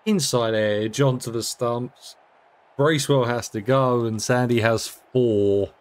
Inside edge onto the stumps. Bracewell has to go, and Sandy has 4.